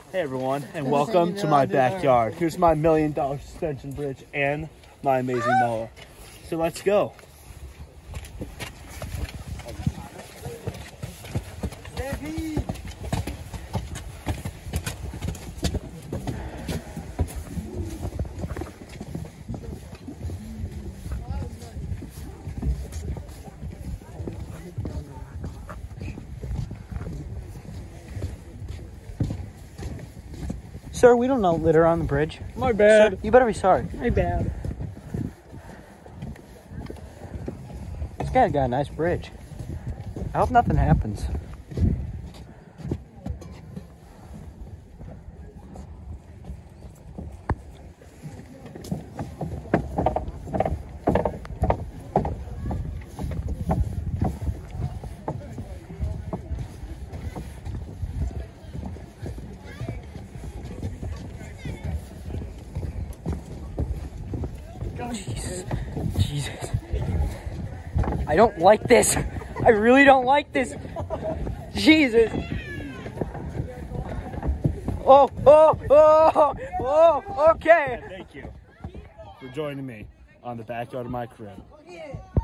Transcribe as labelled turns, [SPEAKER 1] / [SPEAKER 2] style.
[SPEAKER 1] Hey everyone, and welcome to my backyard. Here's my $1 million suspension bridge and my amazing mower. So let's go.
[SPEAKER 2] Sir, we don't know litter on the bridge.
[SPEAKER 3] My bad.
[SPEAKER 2] Sir, you better be sorry.
[SPEAKER 3] My bad.
[SPEAKER 2] This guy's got a nice bridge. I hope nothing happens. Jesus. I don't like this. I really don't like this. Jesus. Oh, okay.
[SPEAKER 1] Thank you for joining me on the backyard of my crib.